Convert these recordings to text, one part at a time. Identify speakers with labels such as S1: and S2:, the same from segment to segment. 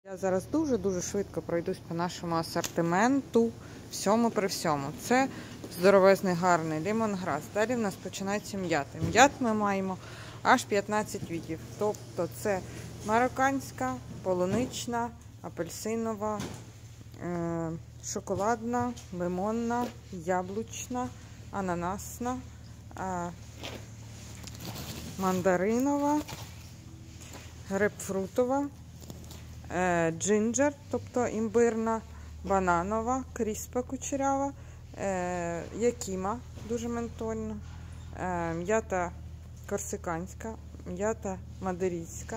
S1: Я зараз дуже швидко пройдусь по нашому асортименту всьому при всьому. Це здоровезний гарний лимонграс. Далі в нас починається м'ята. М'ят ми маємо аж 15 видів. Тобто це марокканська, полунична, апельсинова, шоколадна, лимонна, яблучна, ананасна, мандаринова, грейпфрутова, джинджер, тобто імбирна, бананова, кріспа кучерява, якіма, дуже ментольна, м'ята корсиканська, м'ята мадерійська,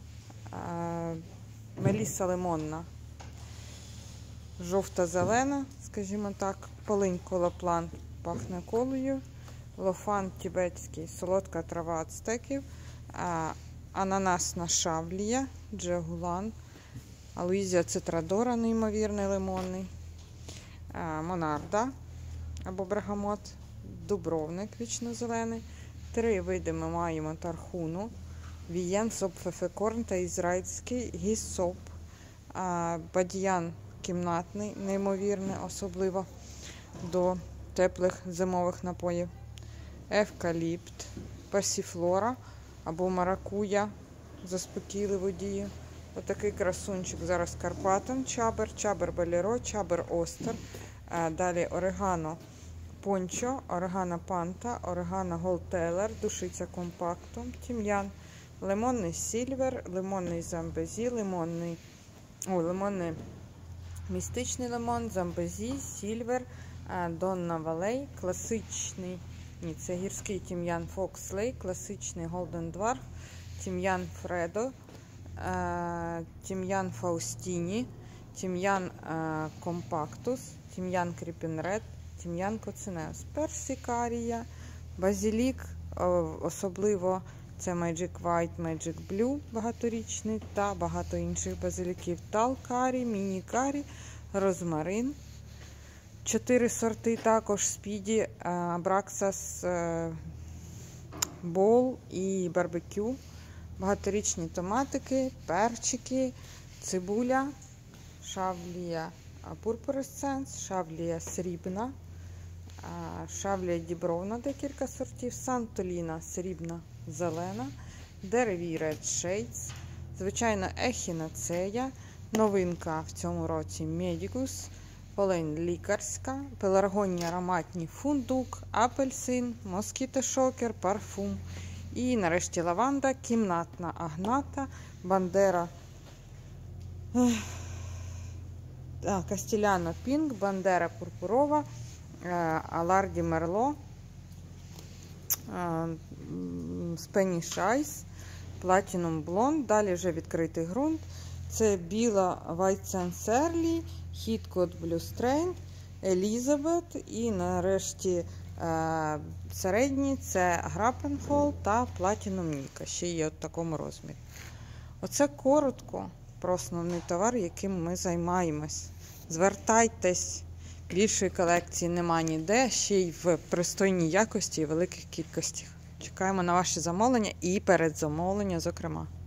S1: меліса лимонна, жовта-зелена, скажімо так, полинь колоплан пахне колою, лофан тібетський, солодка трава ацтеків, ананасна шавлія, джегулан, Алоїзія цитрадора, неймовірний лимонний, монарда або брагамот, дубровник вічно-зелений. 3 види ми маємо тархуну, вієн, сопфефекорн та ізраїльський гіссоп, бадьян кімнатний, неймовірний, особливо до теплих зимових напоїв, евкаліпт, пасіфлора або маракуя, заспокійливу дію. Отакий красунчик зараз Карпатен, чабер баліро, чабер остер. Далі орегано пончо, орегано панта, орегано голтелер, душиця компактум, тім'ян, лимонний сільвер, лимонний замбезі, лимонний містичний лимон, замбезі, сільвер, Донна Валей, класичний, це гірський тім'ян Фокслей, класичний Голден Дварф, тім'ян Фредо, тім'ян Фаустіні, тім'ян Компактус, тім'ян Кріпінред, тім'ян Коцинеус, персикарія, базилік, особливо це Magic White, Magic Blue багаторічний та багато інших базиліків, талкарі, міні-карі, розмарин. 4 сорти також спіді, абраксас, бол і барбекю. Багаторічні томатики, перчики, цибуля, шавлія пурпуресценс, шавлія срібна, шавлія дібровна, декілька сортів, сантоліна срібна, зелена, деревій Red Shades, звичайно ехінацея, новинка в цьому році медікус, полинь лікарська, пеларгонні ароматні фундук, апельсин, москітошокер, парфум. І нарешті лаванда, кімнатна агната, бандера, кастіляно пінк, бандера пурпурова, аларді мерло, спеніш айс, платінум блонд, далі вже відкритий ґрунт. Це біла Вайтсенсерлі, хіткот блюстрейн, Елізабет і нарешті середні це Грапенфол та Platinum Ніка, ще є в такому розмірі. Оце коротко про основний товар, яким ми займаємось. Звертайтесь, більшої колекції нема ніде, ще й в пристойній якості і великих кількостях. Чекаємо на ваші замовлення і передзамовлення, зокрема.